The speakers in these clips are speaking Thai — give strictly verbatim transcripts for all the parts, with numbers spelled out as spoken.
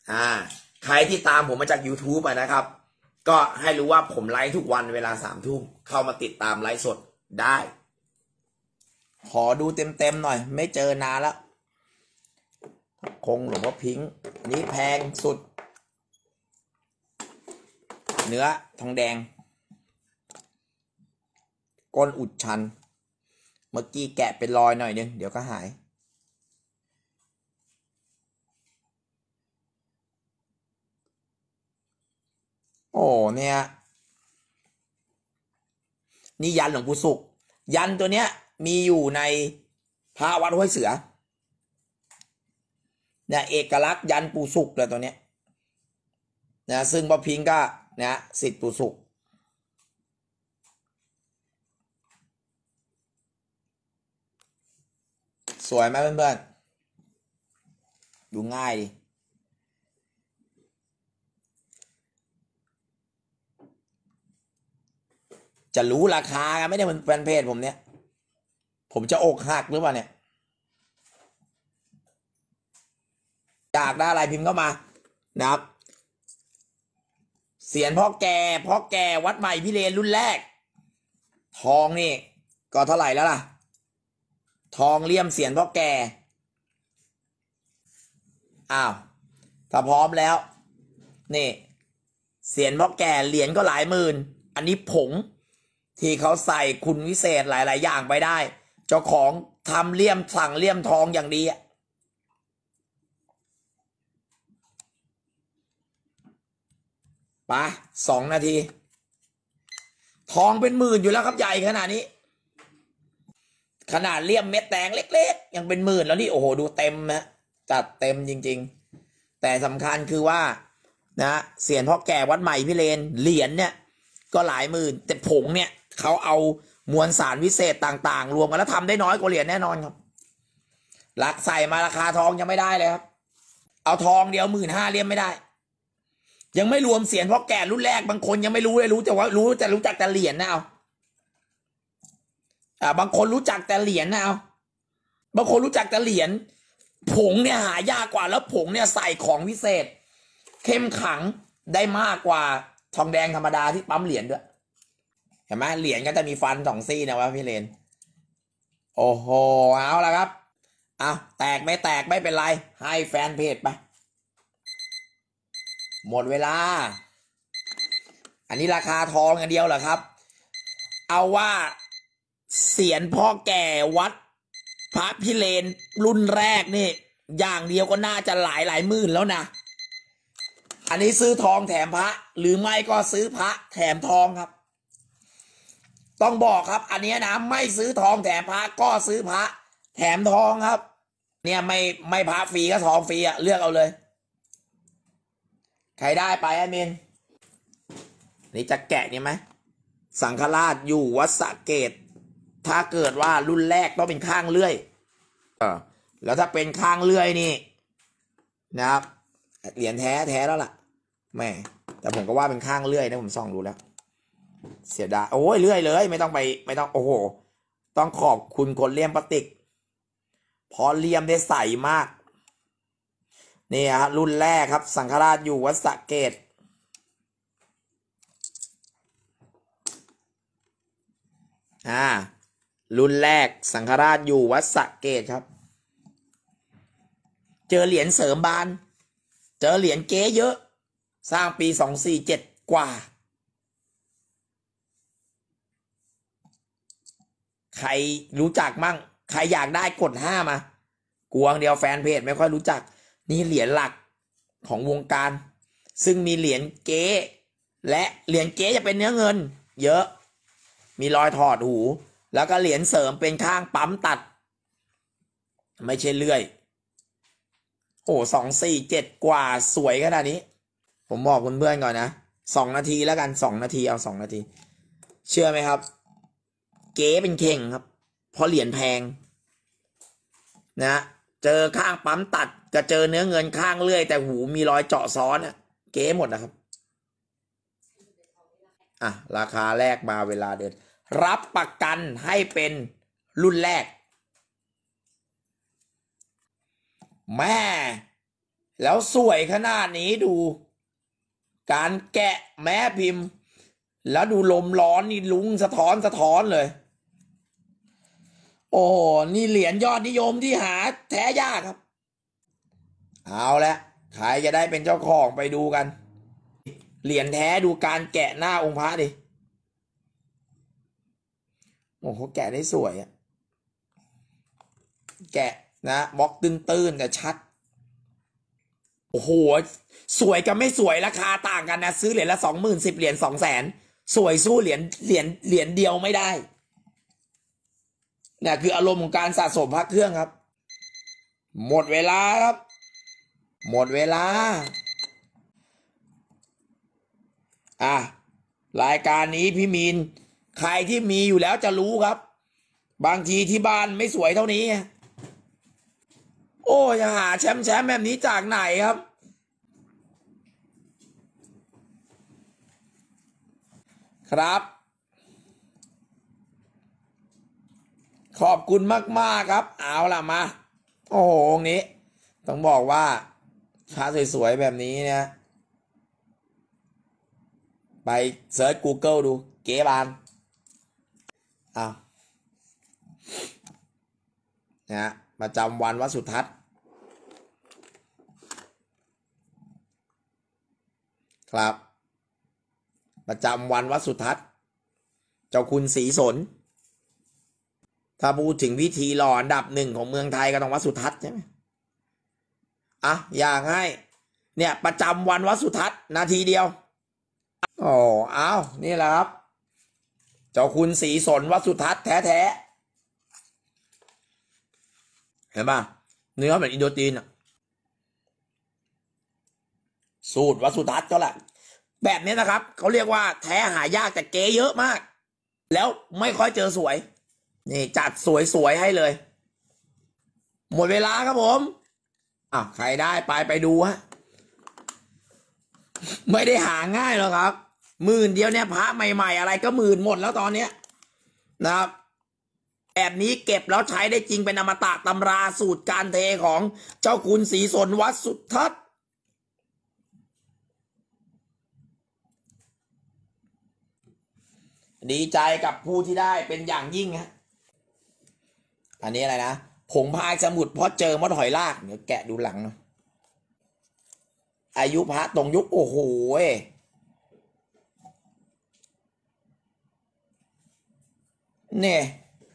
อ่าใครที่ตามผมมาจาก YouTube อ่ะนะครับก็ให้รู้ว่าผมไลฟ์ทุกวันเวลาสามทุ่มเข้ามาติดตามไลฟ์สดได้ขอดูเต็มๆหน่อยไม่เจอนานแล้วคงหลวงพ่อพิงค์นี้แพงสุดเนื้อทองแดงก้นอุดชันเมื่อกี้แกะเป็นรอยหน่อยนึงเดี๋ยวก็หายโอ้เนี่ยนี่ยันหลวงปู่ศุกร์ยันตัวเนี้ยมีอยู่ในพระวัดห้วยเสือเนี่ยเอกลักษณ์ยันปู่ศุกร์เลยตัวเนี้ยนะซึ่งพ่อพิงค์ก็นะศิษย์ปู่ศุกร์สวยไหมเพื่อนๆดูง่ายดิจะรู้ราคาไม่ได้เหมือนแฟนเพจผมเนี่ยผมจะอกหักหรือเปล่าเนี่ยอยากได้อะไรพิมพ์เข้ามานะครับเสียนพ่อแก่พ่อแก่วัดใหม่พิเรนรุ่นแรกทองนี่ก็เท่าไหร่แล้วล่ะทองเลี่ยมเสียนพ่อแก่อ้าวถ้าพร้อมแล้วนี่เสียนพ่อแก่เหรียญก็หลายหมื่นอันนี้ผงที่เขาใส่คุณวิเศษหลายๆอย่างไปได้เจ้าของทำเลี่ยมสั่งเลี่ยมทองอย่างดีไปสองนาทีทองเป็นหมื่นอยู่แล้วครับใหญ่ขนาดนี้ขนาดเลี่ยมเม็ดแตงเล็กๆยังเป็นหมื่นแล้วนี่โอ้โหดูเต็มนะจัดเต็มจริงๆแต่สำคัญคือว่านะเสียนพ่อแก่วัดใหม่พิเรนเหรียญเนี่ยก็หลายหมื่นแต่ผงเนี่ยเขาเอามวลสารวิเศษต่างๆรวมกันแล้วทำได้น้อยกว่าเหรียญแน่นอนครับหลักใส่มาราคาทองยังไม่ได้เลยครับเอาทองเดียวหมื่นห้าเลี่ยมไม่ได้ยังไม่รวมเสียนพ่อแก่รุ่นแรกบางคนยังไม่รู้เลยรู้แต่ว่ารู้แต่รู้จักแต่เหรียญนะเอาอ่าบางคนรู้จักแต่เหรียญนะเอาบางคนรู้จักแต่เหรียญผงเนี่ยหายากกว่าแล้วผงเนี่ยใส่ของวิเศษเข้มขังได้มากกว่าทองแดงธรรมดาที่ปั๊มเหรียญด้วยเห็นไหมเหรียญก็จะมีฟันสองซี่นะวะพี่เลนโอ้โหเอาละครับเอาแตกไม่แตกไม่เป็นไรให้แฟนเพจไปหมดเวลาอันนี้ราคาทองอย่างเดียวเหรอครับเอาว่าเสียนพ่อแก่วัดพระพิเรนรุ่นแรกนี่อย่างเดียวก็น่าจะหลายหลายหมื่นแล้วนะอันนี้ซื้อทองแถมพระหรือไม่ก็ซื้อพระแถมทองครับต้องบอกครับอันนี้นะไม่ซื้อทองแถมพระก็ซื้อพระแถมทองครับเนี่ยไม่ไม่พระฟรีก็ทองฟรีอะเลือกเอาเลยใครได้ไปแอดมินนี่จะแกะเนี่ยไหมสังฆราชอยู่วัดสะเกดถ้าเกิดว่ารุ่นแรกต้องเป็นข้างเลื่อยเออแล้วถ้าเป็นข้างเลื่อยนี่นะครับเหรียญแท้แท้แล้วล่ะแม่แต่ผมก็ว่าเป็นข้างเลื่อยนะผมส่องดูแล้วเสียดายโอ้ยเลื่อยเลยไม่ต้องไปไม่ต้องโอ้โหต้องขอบคุณคนเลี่ยมพลาสติกพอเลี่ยมได้ใสมากนี่ฮะรุ่นแรกครับสังฆราชอยู่วัดสะเกดอ่ารุ่นแรกสังฆราชอยู่วัดสะเกดครับเจอเหรียญเสริมบานเจอเหรียญเก๊เยอะสร้างปีสองสี่เจ็ดกว่าใครรู้จักมั่งใครอยากได้กดห้ามากวงเดียวแฟนเพจไม่ค่อยรู้จักนี่เหรียญหลักของวงการซึ่งมีเหรียญเก๊และเหรียญเก๊จะเป็นเนื้อเงินเยอะมีรอยถอดหูแล้วก็เหรียญเสริมเป็นข้างปั๊มตัดไม่ใช่เลื่อยโอ้สองสี่เจ็ดกว่าสวยขนาดนี้ผมบอกเพื่อนๆก่อนนะสองนาทีแล้วกันสองนาทีเอาสองนาทีเชื่อไหมครับเก๋เป็นเข่งครับเพราะเหรียญแพงนะเจอข้างปั๊มตัดก็เจอเนื้อเงินข้างเลื่อยแต่หูมีรอยเจาะซ้อนอ่ะเก๋หมดนะครับอ่ะราคาแรกมาเวลาเดินรับประกันให้เป็นรุ่นแรกแม่แล้วสวยขนาดนี้ดู การแกะแม้พิมพ์ แล้วดูลมร้อนนี่ลุ้งสะท้อนสะท้อนเลยโอ้นี่เหรียญยอดนิยมที่หาแท้ยากครับเอาละใครจะได้เป็นเจ้าของไปดูกันเหรียญแท้ดูการแกะหน้าองค์พระดิโอ้โหแกะได้สวยอะแกะนะบล็อกตื้นๆแต่ชัดโอ้โหสวยกับไม่สวยราคาต่างกันนะซื้อเหรียญละสองหมื่นสิบเหรียญสองแสนสวยสู้เหรียญเหรียญเหรียญเดียวไม่ได้เนี่ยคืออารมณ์ของการสะสมพระเครื่องครับหมดเวลาครับหมดเวลาอ่ะรายการนี้พี่มีนใครที่มีอยู่แล้วจะรู้ครับบางทีที่บ้านไม่สวยเท่านี้โอ้จะหาแชมป์แชมป์แบบนี้จากไหนครับครับขอบคุณมากๆครับเอาล่ะมาโอ้โหนี้ต้องบอกว่าพระสวยๆแบบนี้เนี่ยไปเซิร์ช Google ดูเก๋บานอ้าวนะประจำวันวัดสุทัศน์ครับประจำวันวัดสุทัศน์เจ้าคุณศรีสนถ้าพูดถึงพิธีหล่ออันดับหนึ่งของเมืองไทยก็ต้องวัดสุทัศน์ใช่ไหมอ่ะอย่างให้เนี่ยประจำวันวัดสุทัศน์นาทีเดียวโอ้อ้าวนี่แหละครับเจ้าคุณศรีสนวัดสุทัศน์แท้ๆเห็นป่ะเนื้อเหมือนอินโดจีนอะสูตรวัดสุทัศน์ก็แหละแบบนี้นะครับเขาเรียกว่าแท้หายากแต่เก๋เยอะมากแล้วไม่ค่อยเจอสวยนี่จัดสวยๆให้เลยหมดเวลาครับผมอ่ะใครได้ไปไปดูฮะไม่ได้หาง่ายหรอกครับหมื่นเดียวเนี่ยพระใหม่ๆอะไรก็หมื่นหมดแล้วตอนเนี้ยนะครับแบบนี้เก็บแล้วใช้ได้จริงเป็นอมตะตำราสูตรการเทของเจ้าคุณศรีสนวัดสุทัศน์ดีใจกับผู้ที่ได้เป็นอย่างยิ่งฮะอันนี้อะไรนะผงพายสมุดเพราะเจอมดหอยลากเดี๋ยวแกะดูหลังอายุพระตรงยุคโอ้โหเนี่ย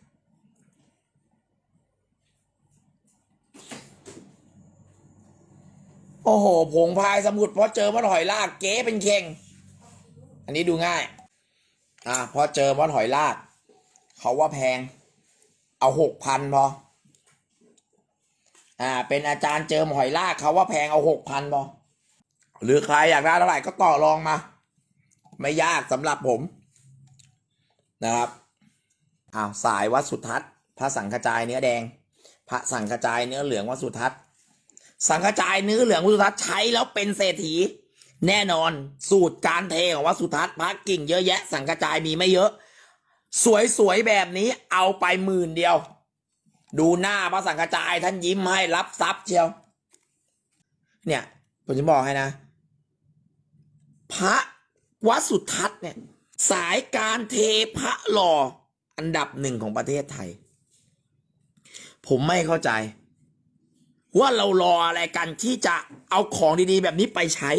โอ้โหผงพายสมุดเพราะเจอมดหอยลากเก๋เป็นเข่งอันนี้ดูง่ายอ่ะพอเจอมดหอยลากเขาว่าแพงเอาหกพันพออ่าเป็นอาจารย์เจอหอยลากเขาว่าแพงเอาหกพันพอหรือใครอยากได้เท่าไหร่ก็ต่อรองมาไม่ยากสำหรับผมนะครับอ้าวสายวัดสุทัศน์พระสังฆจายเนื้อแดงพระสังฆจายเนื้อเหลืองวัดสุทัศน์สังฆจายเนื้อเหลืองวัดสุทัศน์ใช้แล้วเป็นเศรษฐีแน่นอนสูตรการเทของวัดสุทัศน์พระกิ่งเยอะแยะสังฆจายมีไม่เยอะสวยๆแบบนี้เอาไปหมื่นเดียวดูหน้าพระสังฆจายท่านยิ้มให้รับทรัพย์เชียวเนี่ยผมจะบอกให้นะพระวัดสุทัศน์เนี่ยสายการเทพระหล่ออันดับหนึ่งของประเทศไทยผมไม่เข้าใจว่าเรารออะไรกันที่จะเอาของดีๆแบบนี้ไปใช้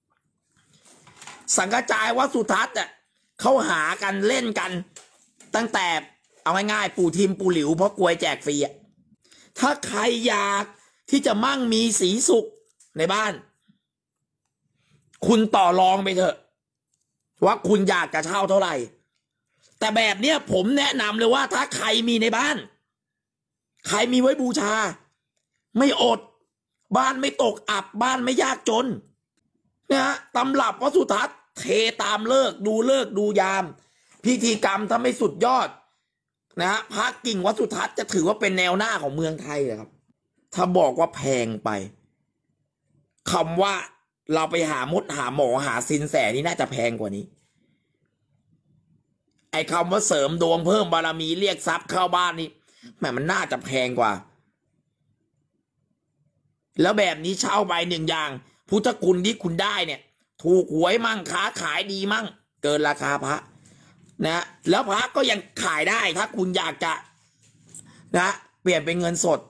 สังฆจายวัดสุทัศน์เนี่ยเขาหากันเล่นกันตั้งแต่เอาง่ายๆปู่ทิมปู่หลิวเพราะกลวยแจกฟรีอ่ะถ้าใครอยากที่จะมั่งมีสีสุขในบ้านคุณต่อรองไปเถอะว่าคุณอยากจะเช่าเท่าไหร่แต่แบบเนี้ยผมแนะนำเลยว่าถ้าใครมีในบ้านใครมีไว้บูชาไม่อดบ้านไม่ตกอับบ้านไม่ยากจนนะฮะตำรับวัดสุทัศน์เทตามเลิกดูเลิกดูยามพิธีกรรมถ้าไม่สุดยอดนะฮะพระกิ่งวัดสุทัศน์จะถือว่าเป็นแนวหน้าของเมืองไทยเลยครับถ้าบอกว่าแพงไปคำว่าเราไปหามดหาหมอหาสินแสนี่น่าจะแพงกว่านี้ไอ้คำว่าเสริมดวงเพิ่มบารมีเรียกทรัพย์เข้าบ้านนี่แหมมันน่าจะแพงกว่าแล้วแบบนี้เช่าไปหนึ่งอย่างพุทธคุณที่คุณได้เนี่ยถูกหวยมั่งค้าขายดีมั่งเกินราคาพระนะแล้วพระก็ยังขายได้ถ้าคุณอยากจะนะเปลี่ยนเป็นเงินสด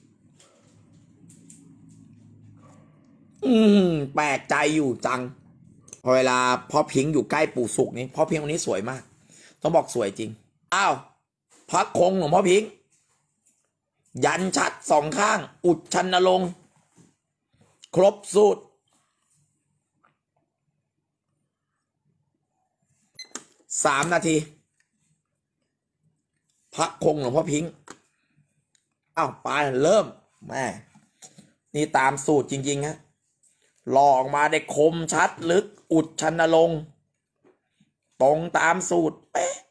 อืมแปลกใจอยู่จังพอเวลาพ่อพิงค์อยู่ใกล้ปู่สุกนี่พ่อพิงค์คนนี้สวยมากต้องบอกสวยจริงอ้าวพระคงหลวงพ่อพิงค์ยันชัดสองข้างอุดชันนรงค์ครบสูตรสามนาทีพระคงหลวงพ่อพิงค์อ้าวไปเริ่มแม่นี่ตามสูตรจริงๆฮะหล่อออกมาได้คมชัดลึกอุดชันนรงค์ตรงตามสูตรเป๊ะ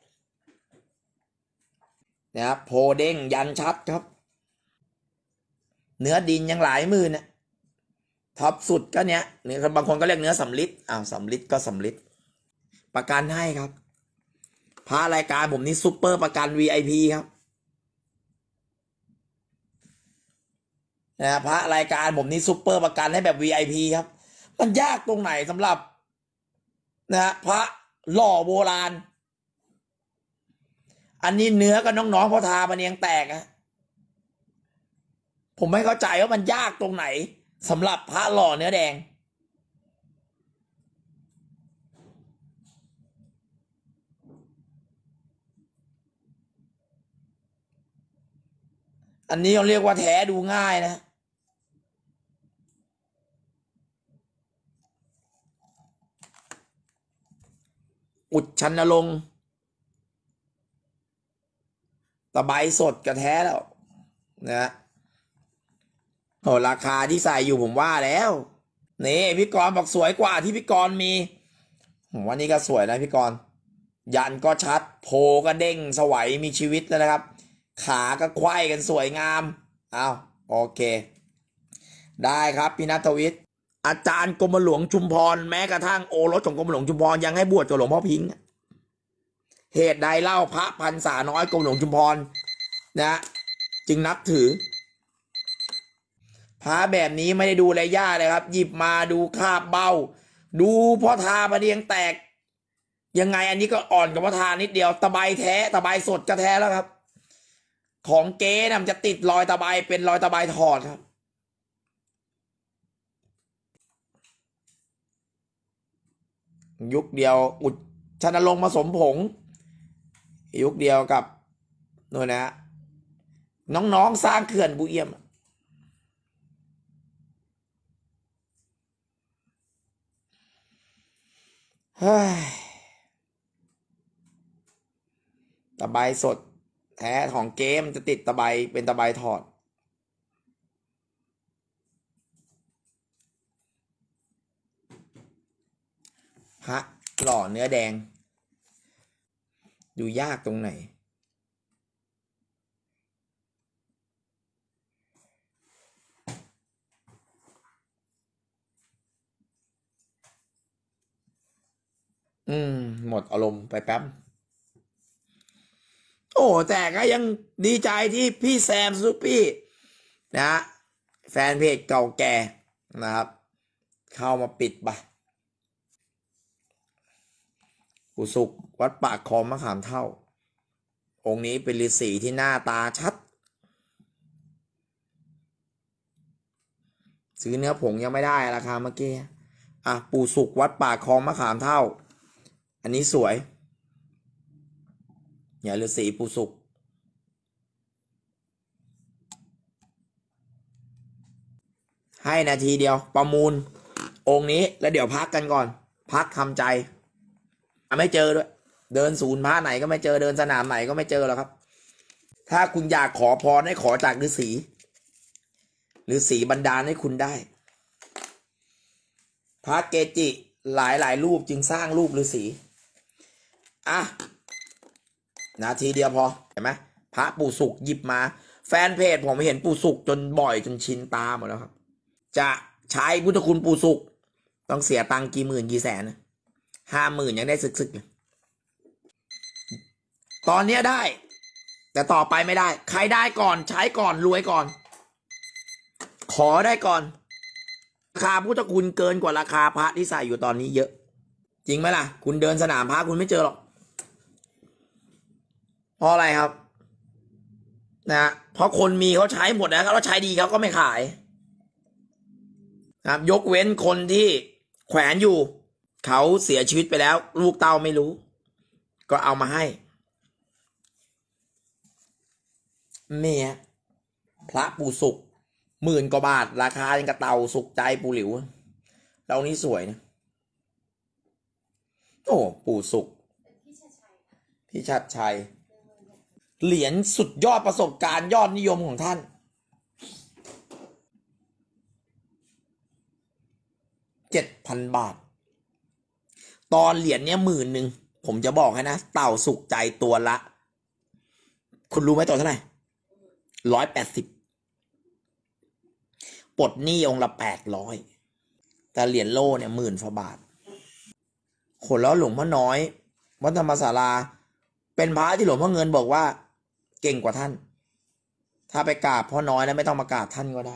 นะครับโพเด้งยันชัดครับเนื้อดินยังหลายหมื่นเนี่ยท็อปสุดก็เนี้ยเนี่ยบางคนก็เรียกเนื้อสำลิดอ้าวสำลิดก็สำลิดประกันให้ครับพารายการผมนี่ซุปเปอร์ประกัน วี ไอ พี ครับนะพระรายการผมนี่ซุปเปอร์ประกันให้แบบ วี ไอ พี ครับมันยากตรงไหนสำหรับนะพระหล่อโบราณอันนี้เนื้อก็น้องๆพอทามันยังแตกนะผมไม่เข้าใจว่ามันยากตรงไหนสำหรับพระหล่อเนื้อแดงอันนี้เขาเรียกว่าแท้ดูง่ายนะอุดชันนรงค์ตะไบสดกระแท้แล้วนะโอ้ราคาที่ใส่อยู่ผมว่าแล้วนี่พี่กรณ์บอกสวยกว่าที่พี่กรณ์มีผมว่านี่ก็สวยนะพี่กรณ์ยันก็ชัดโพก็เด้งสวยมีชีวิตแล้วนะครับขาก็ไขว้กันสวยงามอ้าวโอเคได้ครับพี่ณัฐวิทย์อาจารย์กรมหลวงชุมพรแม้กระทั่งโอรสของกรมหลวงชุมพรยังให้บวชกับหลวงพ่อพิงค์เหตุใดเล่าพระพันษาน้อยกรมหลวงชุมพรนะจึงนับถือพระแบบนี้ไม่ได้ดูอะไรยากเลยครับหยิบมาดูคาบเบ้าดูพ่อทาประเดียงแตกยังไงอันนี้ก็อ่อนกับพ่อทานิดเดียวตะไบแท้ตะไบสดก็แท้แล้วครับของเก๊นะมันจะติดรอยตะไบเป็นรอยตะไบถอดครับยุคเดียวอุดชันนรงค์ผสมผงยุคเดียวกับนู่นนะน้องๆสร้างเขื่อนบุเอี่ยมเฮ้ยตะไบสดแท้ของเก๊มันจะติดตะไบเป็นตะไบถอดพระหล่อเนื้อแดงดูยากตรงไหนอืมหมดอารมณ์ไปแป๊บโอ้แต่ก็ยังดีใจที่พี่แซมซุปปี้นะแฟนเพจเก่าแก่นะครับเข้ามาปิดไปปู่สุกวัดปากคลองมะขามเท่าองค์นี้เป็นฤาษีที่หน้าตาชัดซื้อเนื้อผงยังไม่ได้ราคาเมื่อกี้อ่ะปู่สุกวัดปากคลองมะขามเท่าอันนี้สวยอย่าฤาษีปู่สุกให้นาทีเดียวประมูลองค์นี้แล้วเดี๋ยวพักกันก่อนพักทำใจไม่เจอด้วยเดินศูนย์พระไหนก็ไม่เจอเดินสนามไหนก็ไม่เจอแล้วครับถ้าคุณอยากขอพรให้ขอจากฤาษีฤาษีบันดาลให้คุณได้พระเกจิหลายหลายรูปจึงสร้างรูปฤาษีอ่ะนาทีเดียวพอเห็นไหมพระปู่สุกหยิบมาแฟนเพจผมเห็นปู่สุกจนบ่อยจนชินตาหมดแล้วครับจะใช้พุทธคุณปู่สุกต้องเสียตังค์กี่หมื่นกี่แสนห้าหมื่นยังได้ซึกๆตอนนี้ได้แต่ต่อไปไม่ได้ใครได้ก่อนใช้ก่อนรวยก่อนขอได้ก่อนราคาพุทธคุณเกินกว่าราคาพระที่ใส่อยู่ตอนนี้เยอะจริงไหมล่ะคุณเดินสนามพระคุณไม่เจอหรอกเพราะอะไรครับนะเพราะคนมีเขาใช้หมดนะครับแล้วใช้ดีเขาก็ไม่ขายครับยกเว้นคนที่แขวนอยู่เขาเสียชีวิตไปแล้วลูกเต้าไม่รู้ก็เอามาให้เมียพระปู่สุกหมื่นกว่าบาทราคายังกระเตาสุกใจปู่หลิวเรานี้สวยนะโอ้ปู่สุกพี่ชัดชัยเหรียญสุดยอดประสบการณ์ยอดนิยมของท่านเจ็ดพันบาทตอนเหรียญเนี้ยหมื่นหนึ่งผมจะบอกให้นะเต่าสุกใจตัวละคุณรู้ไหมตัวเท่าไหร่ร้อยแปดสิบปลดหนี้องค์ละแปดร้อยแต่เหรียญโล่เนี่ยหมื่นฝาบาทคนแล้วหลวงพ่อน้อยวัดธรรมศาลาเป็นพระที่หลวงพ่อเงินบอกว่าเก่งกว่าท่านถ้าไปกราบพ่อน้อยแล้วไม่ต้องมากราบท่านก็ได้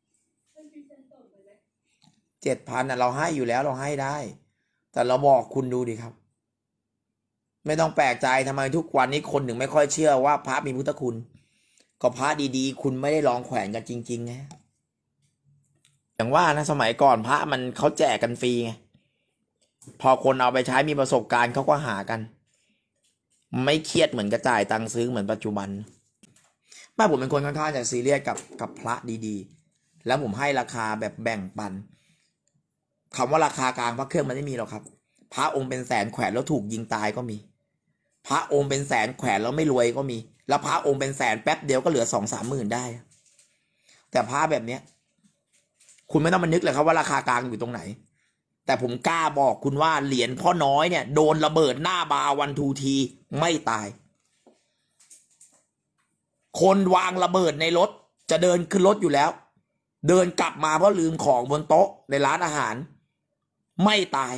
เจ็ดพันน่ะเราให้อยู่แล้วเราให้ได้แต่เราบอกคุณดูดิครับไม่ต้องแปลกใจทำไมทุกวันนี้คนถึงไม่ค่อยเชื่อว่าพระมีพุทธคุณก็พระดีๆคุณไม่ได้ลองแขวนกันจริงๆไงอย่างว่านะสมัยก่อนพระมันเขาแจกกันฟรีไงพอคนเอาไปใช้มีประสบการณ์เขาก็หากันไม่เครียดเหมือนกระจ่ายตังค์ซื้อเหมือนปัจจุบันบ้านผมเป็นคนค่อนข้างจะซีเรียสกับกับพระดีๆแล้วผมให้ราคาแบบแบ่งปันคำว่าราคากลางพระเครื่องมันไม่มีหรอกครับพระองค์เป็นแสนแขวนแล้วถูกยิงตายก็มีพระองค์เป็นแสนแขวนแล้วไม่รวยก็มีแล้วพระองค์เป็นแสนแป๊บเดียวก็เหลือสองสามหมื่นได้แต่พระแบบเนี้ยคุณไม่ต้องมานึกเลยครับว่าราคากลางอยู่ตรงไหนแต่ผมกล้าบอกคุณว่าเหรียญพ่อน้อยเนี่ยโดนระเบิดหน้าบาวันทูทีไม่ตายคนวางระเบิดในรถจะเดินขึ้นรถอยู่แล้วเดินกลับมาเพราะลืมของบนโต๊ะในร้านอาหารไม่ตาย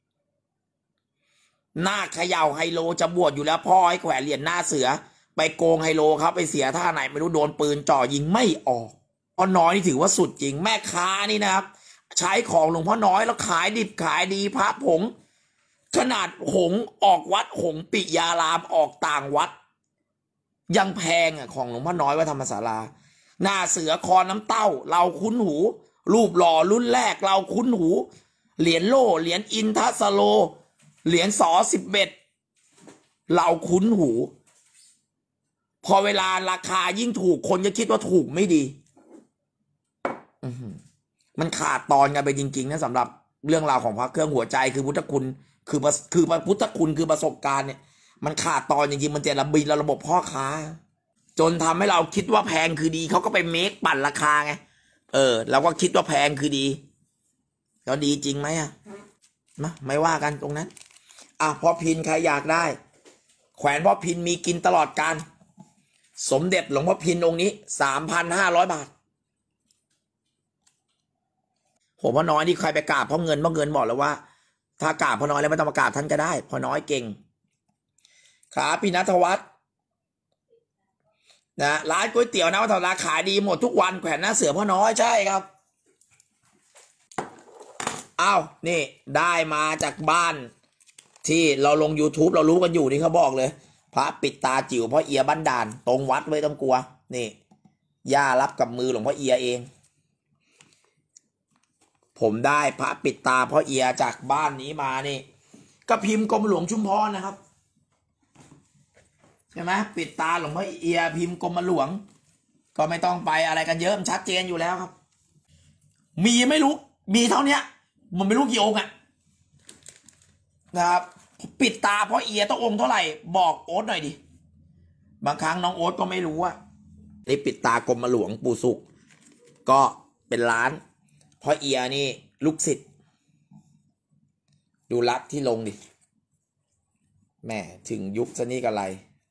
หน้าเขย่าไฮโลจะบวชอยู่แล้วพ่อให้แขวนเหรียญหน้าเสือไปโกงไฮโลครับไปเสียท่าไหนไม่รู้โดนปืนจ่อยิงไม่ออกพ่อน้อยนี่ถือว่าสุดจริงแม่ค้านี่นะครับใช้ของหลวงพ่อน้อยแล้วขายดิบขายดีพระผงขนาดหงออกวัดหงปิยารามออกต่างวัดยังแพงอ่ะของหลวงพ่อน้อยวัดธรรมศาลาหน้าเสือคอน้ำเต้าเราคุ้นหูรูปหล่อรุ่นแรกเราคุ้นหูเหรียญโล่เหรียญอินทัสโลเหรียญสอสิบเอ็ดเราคุ้นหูพอเวลาราคายิ่งถูกคนจะคิดว่าถูกไม่ดีมันขาดตอนกันไปจริงๆนะสำหรับเรื่องราวของพระเครื่องหัวใจคือพุทธคุณคือคือพุทธคุณคือประสบการณ์เนี่ยมันขาดตอนจริงๆมันเจระบินระบบพ่อค้าจนทำให้เราคิดว่าแพงคือดีเขาก็ไปเมคปั่นราคาไงเออเราก็คิดว่าแพงคือดีแล้วดีจริงไหมอ่ะมาไม่ว่ากันตรงนั้นอ่ะพ่อพินใครอยากได้แขวนพ่อพินมีกินตลอดการสมเด็จหลวงพ่อพินองค์นี้สามพันห้าร้อยบาทผมพ่อน้อยที่ใครไปกราบพ่อเงินพ่อเงินบอกแล้วว่าถ้ากราบพ่อน้อยแล้วไม่ต้องมากราบท่านก็ได้พ่อน้อยเก่งครับพี่ณัฐวัฒน์นะร้านก๋วยเตี๋ยวนะวัฒนาขายดีหมดทุกวันแขวนหน้าเสือพ่อน้อยใช่ครับอ้าวนี่ได้มาจากบ้านที่เราลง YouTube เรารู้กันอยู่นี่เขาบอกเลยพระปิดตาจิ๋วพ่อเอียบ้านด่านตรงวัดไว้ต้องกลัวนี่ย่ารับกับมือหลวงพ่อเอียเองผมได้พระปิดตาพ่อเอียจากบ้านนี้มานี่ก็พิมพ์กรมหลวงชุมพรนะครับใช่ไหมปิดตาหลวงพ่อเอียพิมพ์กรมหลวงก็ไม่ต้องไปอะไรกันเยอะมันชัดเจนอยู่แล้วครับมีไม่รู้มีเท่านี้มันไม่รู้กี่องค์อะนะครับปิดตาพ่อเอียต้ององค์เท่าไหร่บอกโอ๊ตหน่อยดิบางครั้งน้องโอ๊ตก็ไม่รู้อะนี่ปิดตากรมหลวงปู่สุขก็เป็นล้านพ่อเอียนี่ลูกศิษย์ดูรัดที่ลงดิแม่ถึงยุคซะนี่กันไร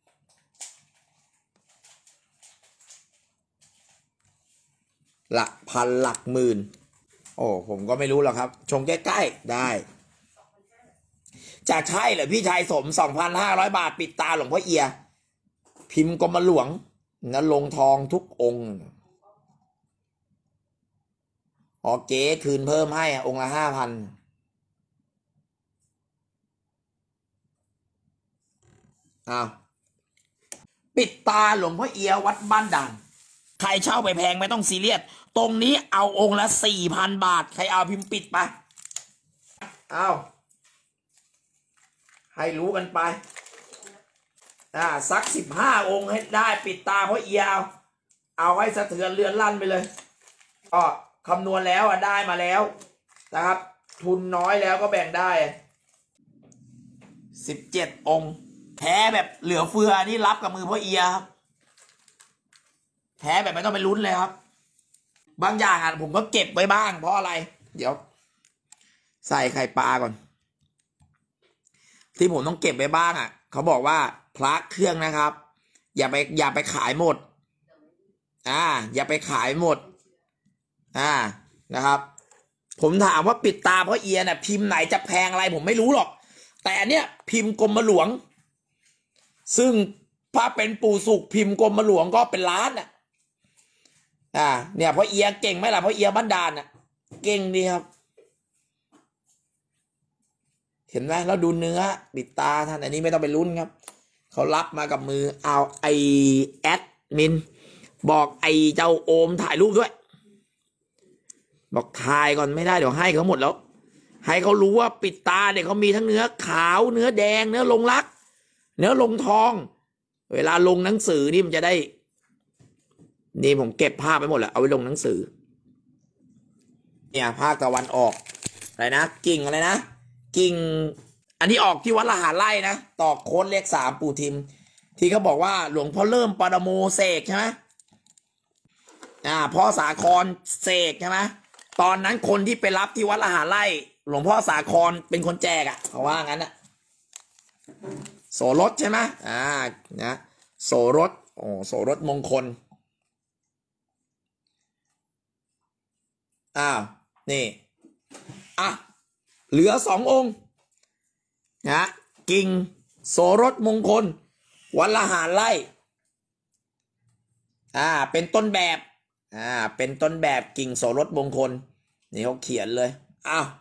หลักพันหลักหมื่นโอ้ผมก็ไม่รู้หรอกครับชงใกล้ๆได้จะใช่เหรอพี่ชายสม สองพันห้าร้อย บาทปิดตาหลวงพ่อเอียพิมพ์กรมหลวงนะลงทองทุกองค์อ๋อเก๋คืนเพิ่มให้องค์ละห้าพันอ้าวปิดตาหลวงพ่อเอียวัดบ้านด่านใครเช่าไปแพงไม่ต้องซีเรียสตรงนี้เอาองค์ละสี่พันบาทใครเอาพิมพ์ปิดไปเอาให้รู้กันไปอ่าสักสิบห้าองค์ให้ได้ปิดตาพ่อเอียเอาเอาให้สะเทือนเรือนลั่นไปเลยก็คำนวณแล้วอ่ะได้มาแล้วนะครับทุนน้อยแล้วก็แบ่งได้สิบเจ็ดองค์แพ้แบบเหลือเฟือนี่รับกับมือพ่อเอียครับแพ้แบบไม่ต้องไปลุ้นเลยครับบางอย่างอ่ะผมก็เก็บไว้บ้างเพราะอะไรเดี๋ยวใส่ไข่ปลาก่อนที่ผมต้องเก็บไว้บ้างอ่ะเขาบอกว่าพระเครื่องนะครับ อย่าไปอย่าไปขายหมดอ่าอย่าไปขายหมดอ่านะครับผมถามว่าปิดตาเพราะเอียน่ะพิมพ์ไหนจะแพงอะไรผมไม่รู้หรอกแต่อันเนี้ยพิมพ์กรมหลวงซึ่งถ้าเป็นปู่สุขพิมพ์กรมหลวงก็เป็นล้านอ่ะอ่าเนี่ยเพราะเอียเก่งไหมล่ะเพราะเอียบ้านดานอ่ะเก่งดีครับเห็นไหมแล้วดูเนื้อปิดตาท่านอันนี้ไม่ต้องไปลุ้นครับเขารับมากับมือเอาไอแอดมินบอกไอเจ้าโอมถ่ายรูปด้วยบอกถ่ายก่อนไม่ได้เดี๋ยวให้เขาหมดแล้วให้เขารู้ว่าปิดตาเนี่ยเขามีทั้งเนื้อขาวเนื้อแดงเนื้อลงรักเนื้อลงทองเวลาลงหนังสือนี่มันจะได้นี่ผมเก็บภาพไปหมดแหละเอาไว้ลงหนังสือเนี่ยภาคตะวันออกอะไรนะกิ่งอะไรนะกิ่งอันนี้ออกที่วัดละหารไร่นะตอกโค้ดเลขสามปู่ทิมที่เขาบอกว่าหลวงพ่อเริ่มปรโมเสกใช่ไหมอ่าพ่อสาครเสกใช่ไหมตอนนั้นคนที่ไปรับที่วัดละหารไร่หลวงพ่อสาครเป็นคนแจกอ่ะเขาว่างั้นอ่ะโสรสใช่ไหมอ่านะโสรสโอ้โสรสมงคลอ้าวนี่อ่ะเหลือสององค์นะกิ่งโสรสมงคลวัดละหารไร่อ่าเป็นต้นแบบอ่าเป็นต้นแบบกิ่งโสรสมงคลนี่เขาเขียนเลยอ้าว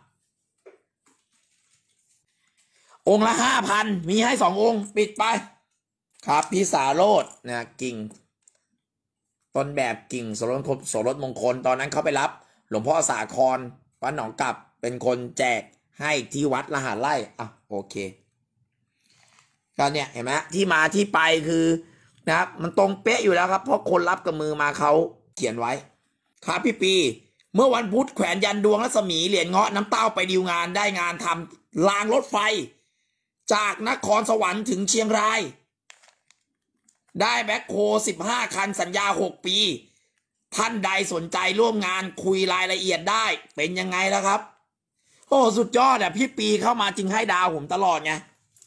องค์ละห้าพันมีให้สององค์ปิดไปครับพี่สาโรจน์นะกิ่งต้นแบบกิ่งโสรสโสรสมงคลตอนนั้นเขาไปรับหลวงพ่อสาครวัดหนองกลับเป็นคนแจกให้ที่วัดละหารไร่อ่ะโอเคก็เนี่ยเห็นไหมที่มาที่ไปคือนะครับมันตรงเป๊ะอยู่แล้วครับเพราะคนรับกับมือมาเขาเขียนไว้ครับพี่ปีเมื่อวันพุธแขวนยันดวงรัศมีเหรียญเงาะน้ำเต้าไปดีลงานได้งานทำรางรถไฟจากนครสวรรค์ถึงเชียงรายได้แบ็คโฮสิบห้าคันสัญญาหกปีท่านใดสนใจร่วมงานคุยรายละเอียดได้เป็นยังไงแล้วครับโอ้สุดยอดอ่ะพี่ปีเข้ามาจึงให้ดาวผมตลอดไง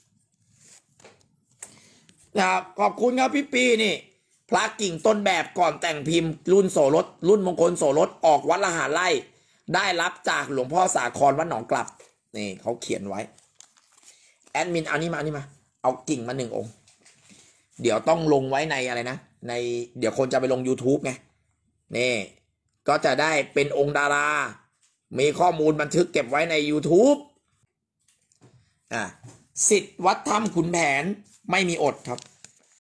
นะครับขอบคุณครับพี่ปีนี่พระกิ่งต้นแบบก่อนแต่งพิมพ์รุ่นโสรสรุ่นมงคลโสรสออกวัดละหารไร่ได้รับจากหลวงพ่อสาครวัดหนองกลับนี่เขาเขียนไว้แอดมินเอานี่มานี่มาเอากิ่งมาหนึ่งองค์เดี๋ยวต้องลงไว้ในอะไรนะในเดี๋ยวคนจะไปลง YouTube ไงนี่ก็จะได้เป็นองค์ดารามีข้อมูลบันทึกเก็บไว้ใน YouTube อ่ะสิทธิ์วัดถ้ำขุนแผนไม่มีอดครับ